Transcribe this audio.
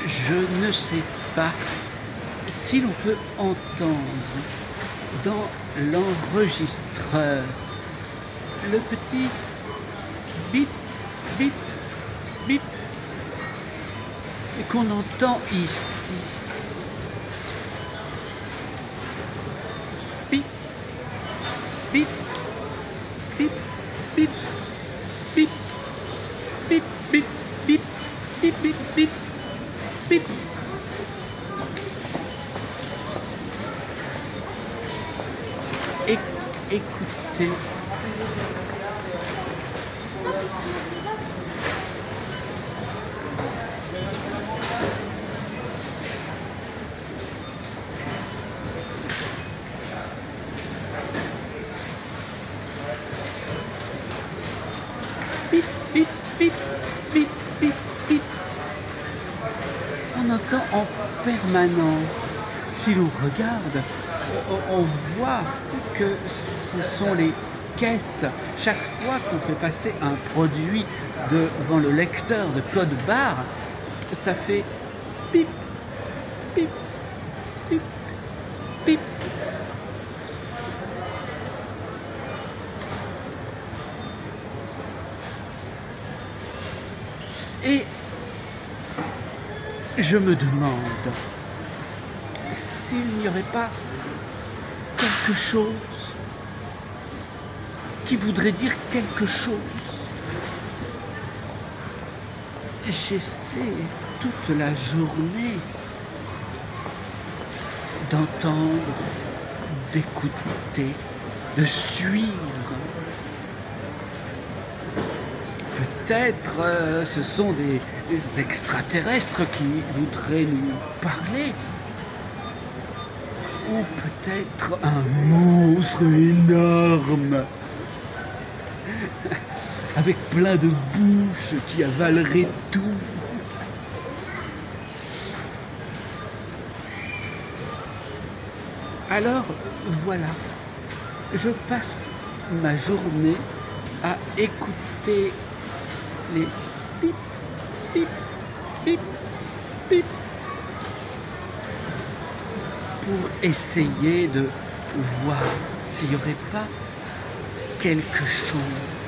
Je ne sais pas si l'on peut entendre dans l'enregistreur le petit bip, bip, bip qu'on entend ici. Bip, bip, bip, bip, bip, bip, bip, bip, bip, bip, bip, bip. Écoutez. Bip, bip, bip, bip, bip, bip. On entend en permanence. Si l'on regarde, on voit que ce sont les caisses. Chaque fois qu'on fait passer un produit devant le lecteur de code barre, ça fait bip, bip, bip, bip. Et je me demande s'il n'y aurait pas quelque chose qui voudrait dire quelque chose. J'essaie toute la journée d'entendre, d'écouter, de suivre. Peut-être ce sont des extraterrestres qui voudraient nous parler. Ou peut-être un monstre énorme avec plein de bouches qui avalerait tout. Alors voilà, je passe ma journée à écouter les pip, pip, pip, pip pour essayer de voir s'il n'y aurait pas quelque chose.